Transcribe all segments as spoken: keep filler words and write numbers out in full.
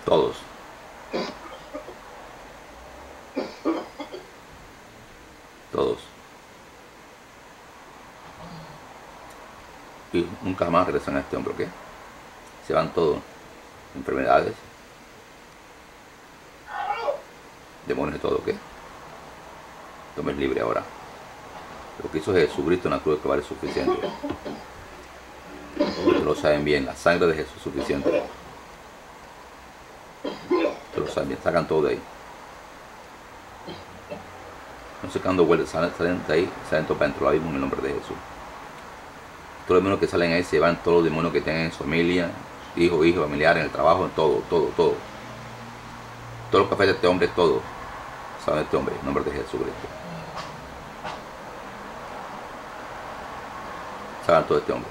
Todos. Todos. Y nunca más regresan a este hombre, ¿ok? Se van todos. Enfermedades. Demonios y todo, ¿ok? Tomes libre ahora. Lo que hizo Jesucristo en la cruz de Calvario es suficiente. Ustedes lo saben bien. La sangre de Jesús es suficiente. Ustedes lo saben bien. Sacan todo de ahí. No se quedan dando vueltas. Salen, salen de ahí. Salen todos para dentro. Ahora mismo en el nombre de Jesús. Todos los demonios que salen ahí se van. Todos los demonios que tienen en su familia. Hijos, hijos, familiares, en el trabajo, en todo, todo, todo. Todo lo que afecta a este hombre, todo. Salen de este hombre. En el nombre de Jesucristo. Salgan todo este hombre.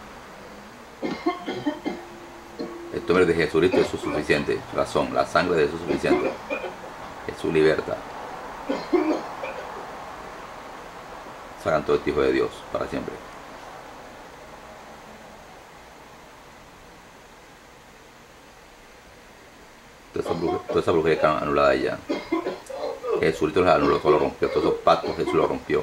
Este hombre de Jesucristo es suficiente. Razón, la sangre de Jesús es suficiente. Jesús libertad. Salgan todo este hijo de Dios para siempre. Toda esa brujería, toda esa brujería queda anulada ya. Jesucristo los anuló, todo lo rompió. Todos esos pactos Jesús los rompió.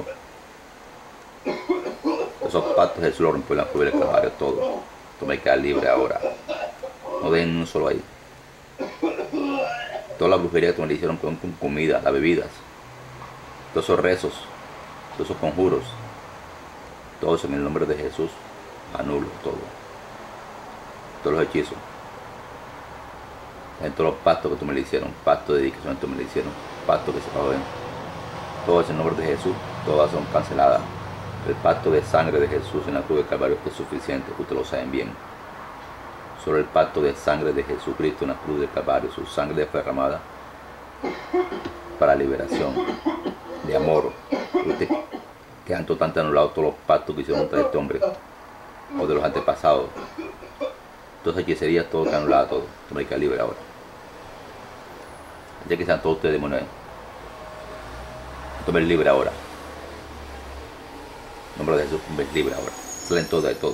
Todos esos pactos Jesús los rompió en la cruz del Calvario, todo. Toma y queda libre ahora. No dejen uno solo ahí. Toda la brujería que me le hicieron con, con comida, las bebidas, todos esos rezos, todos esos conjuros, todo eso en el nombre de Jesús, anulo todo. Todos los hechizos, en todos los pactos que tú me le hicieron, pactos de dedicación que tú me le hicieron, pactos que se pagaron, todo eso en el nombre de Jesús, todas son canceladas. El pacto de sangre de Jesús en la cruz de Calvario es suficiente, ustedes lo saben bien. Solo el pacto de sangre de Jesucristo en la cruz del Calvario, su sangre fue derramada para liberación, de amor. Ustedes quedan totalmente anulados todos los pactos que hicieron contra este hombre, o de los antepasados. Entonces hechicería, todo queda anulado, todo. Esto hay que libre ahora. Ya que están todos ustedes demonios. Esto me libre ahora. En nombre de Jesús, me libre ahora. Salen todos de ahí, todos.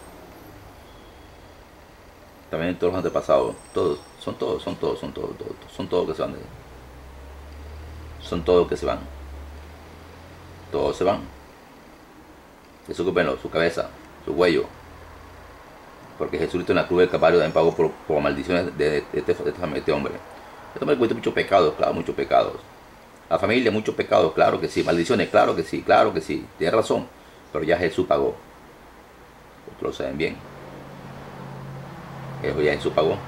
También todos los antepasados, todos, son todos, son todos, son todos, todos, son todos que se van de ahí. Son todos que se van. Todos se van. Desocúpenlo, su cabeza, su cuello. Porque Jesucristo en la cruz del Calvario también pagó por, por maldiciones de, de, de, este, de, este, de este hombre. Este hombre cometió muchos pecados, claro, muchos pecados. La familia, muchos pecados, claro que sí. Maldiciones, claro que sí, claro que sí. Tiene razón. Pero ya Jesús pagó. Ustedes lo saben bien. Eso ya Jesús pagó.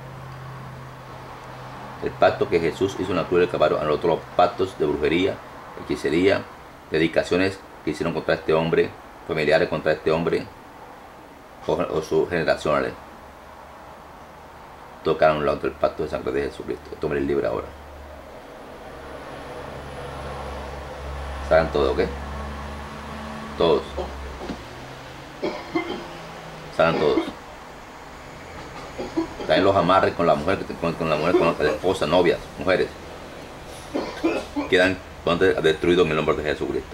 El pacto que Jesús hizo en la cruz del Calvario anuló todos los pactos de brujería, hechicería, dedicaciones que hicieron contra este hombre, familiares contra este hombre o, o sus generacionales. Tocaron un lado del pacto de sangre de Jesucristo. Este hombre es libre ahora. Salgan todos, ¿ok? Todos. Salgan todos. También los amarres con la mujer, con, con la mujer, con la esposa, novias, mujeres. Quedan destruidos en el nombre de Jesucristo.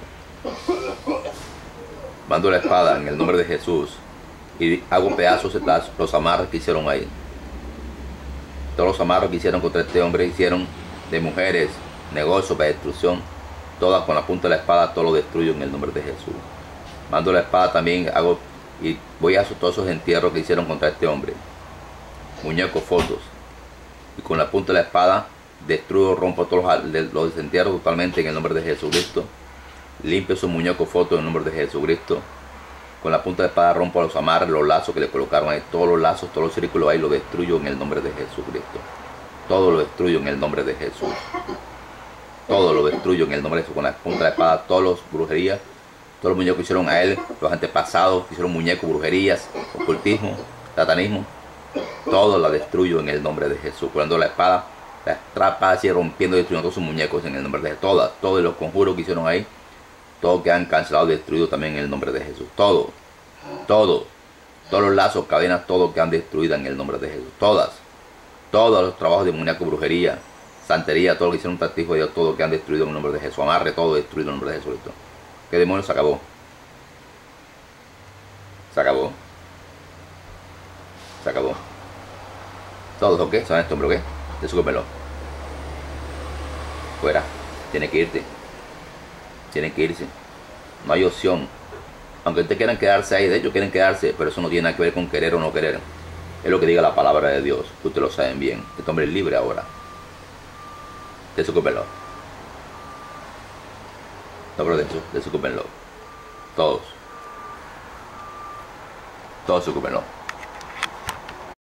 Mando la espada en el nombre de Jesús y hago pedazos los amarres que hicieron ahí. Todos los amarres que hicieron contra este hombre hicieron de mujeres, negocios para destrucción. Todas con la punta de la espada, todo lo destruyo en el nombre de Jesús. Mando la espada también, hago y voy a hacer todos esos entierros que hicieron contra este hombre. Muñecos, fotos. Y con la punta de la espada destruyo, rompo todos los, los desentierros totalmente en el nombre de Jesucristo. Limpio sus muñecos, fotos en el nombre de Jesucristo. Con la punta de la espada rompo los amarres, los lazos que le colocaron ahí. Todos los lazos, todos los círculos ahí, los destruyo en el nombre de Jesucristo. Todo lo destruyo en el nombre de Jesús. Todo lo destruyo en el nombre de Jesús. Con la punta de la espada, todos los brujerías, todos los muñecos que hicieron a él, los antepasados que hicieron muñecos, brujerías, ocultismo, satanismo. Todo lo destruyo en el nombre de Jesús. Cuando la espada, la espada así rompiendo y destruyendo todos sus muñecos en el nombre de Jesús. Todas, todos los conjuros que hicieron ahí, todos quedan cancelados y destruidos también en el nombre de Jesús. Todo, todo, todos los lazos, cadenas, todo quedan destruidas en el nombre de Jesús. Todas, todos los trabajos de muñeco, brujería, santería, todo lo que hicieron un testigo de Dios, todo quedan destruidos en el nombre de Jesús. Amarre, todo destruido en el nombre de Jesús. ¿Qué demonio? Se acabó. Se acabó. Se acabó. Todos, ¿ok? Son este hombre, ¿ok? Desocúpenlo. Fuera. Tiene que irte. Tienen que irse. No hay opción. Aunque ustedes quieran quedarse ahí, de hecho quieren quedarse, pero eso no tiene nada que ver con querer o no querer. Es lo que diga la palabra de Dios. Ustedes lo saben bien. Este hombre es libre ahora. Desocúpenlo. No, pero de hecho, desocúpenlo. Todos. Todos desocúpenlo.